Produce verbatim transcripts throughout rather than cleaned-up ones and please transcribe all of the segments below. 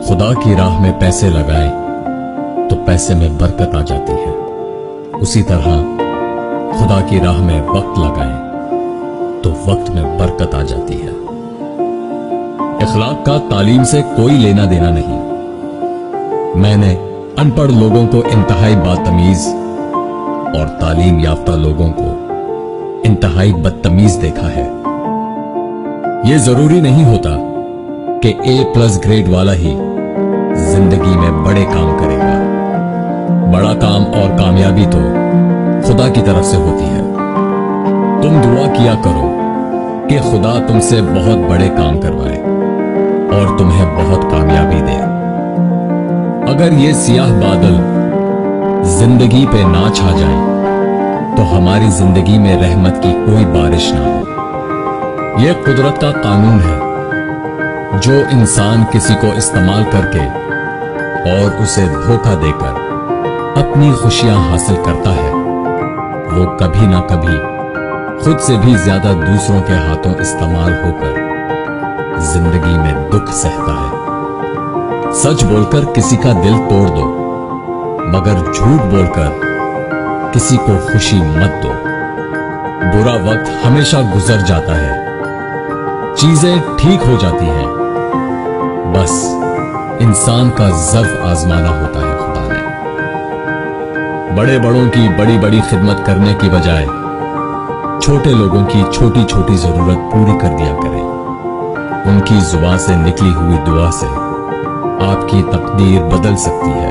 खुदा की राह में पैसे लगाएं तो पैसे में बरकत आ जाती है, उसी तरह खुदा की राह में वक्त लगाएं तो वक्त में बरकत आ जाती है। इखलाक का तालीम से कोई लेना देना नहीं। मैंने अनपढ़ लोगों को इंतहाई बदतमीज और तालीम याफ्ता लोगों को इंतहाई बदतमीज देखा है। यह जरूरी नहीं होता कि ए प्लस ग्रेड वाला ही जिंदगी में बड़े काम करेगा। बड़ा काम और कामयाबी तो खुदा की तरफ से होती है। तुम दुआ किया करो कि खुदा तुमसे बहुत बड़े काम करवाए और तुम्हें बहुत कामयाबी दे। अगर ये सियाह बादल जिंदगी पे ना छा जाए तो हमारी जिंदगी में रहमत की कोई बारिश ना हो। यह कुदरत का कानून है। जो इंसान किसी को इस्तेमाल करके और उसे धोखा देकर अपनी खुशियां हासिल करता है, वो कभी ना कभी खुद से भी ज्यादा दूसरों के हाथों इस्तेमाल होकर जिंदगी में दुख सहता है। सच बोलकर किसी का दिल तोड़ दो, मगर झूठ बोलकर किसी को खुशी मत दो। बुरा वक्त हमेशा गुजर जाता है, चीजें ठीक हो जाती हैं, बस इंसान का ज़र्फ आजमाना होता है खुदा ने। बड़े बड़ों की बड़ी बड़ी खिदमत करने की बजाय छोटे लोगों की छोटी छोटी जरूरत पूरी कर दिया करें। उनकी जुबान से निकली हुई दुआ से आपकी तकदीर बदल सकती है।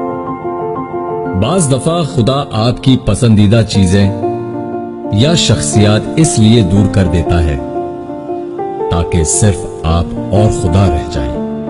बाज दफा खुदा आपकी पसंदीदा चीजें या शख्सियात इसलिए दूर कर देता है ताकि सिर्फ आप और खुदा रह जाएं।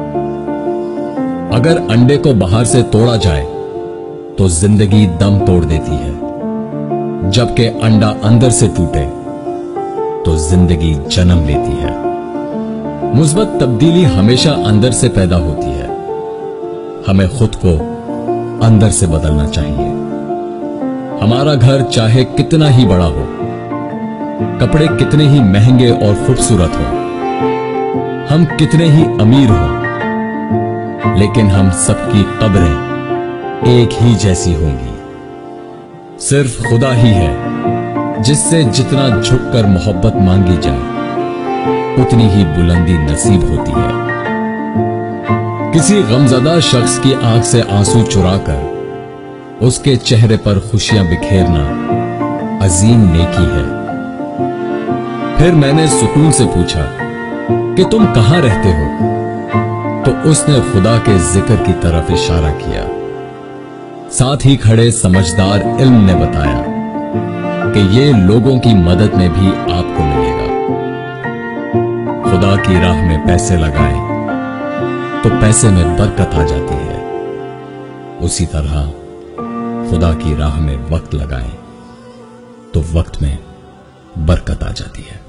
अगर अंडे को बाहर से तोड़ा जाए तो जिंदगी दम तोड़ देती है, जबकि अंडा अंदर से टूटे तो जिंदगी जन्म लेती है। मुस्बत तब्दीली हमेशा अंदर से पैदा होती है। हमें खुद को अंदर से बदलना चाहिए। हमारा घर चाहे कितना ही बड़ा हो, कपड़े कितने ही महंगे और खूबसूरत हो, हम कितने ही अमीर हों, लेकिन हम सबकी कब्रें एक ही जैसी होंगी। सिर्फ खुदा ही है जिससे जितना झुककर मोहब्बत मांगी जाए उतनी ही बुलंदी नसीब होती है। किसी गमज़दा शख्स की आंख से आंसू चुराकर उसके चेहरे पर खुशियां बिखेरना अजीम नेकी है। फिर मैंने सुकून से पूछा कि तुम कहां रहते हो, तो उसने खुदा के जिक्र की तरफ इशारा किया। साथ ही खड़े समझदार इल्म ने बताया कि ये लोगों की मदद में भी आपको मिलेगा। खुदा की राह में पैसे लगाएं तो पैसे में बरकत आ जाती है, उसी तरह खुदा की राह में वक्त लगाएं तो वक्त में बरकत आ जाती है।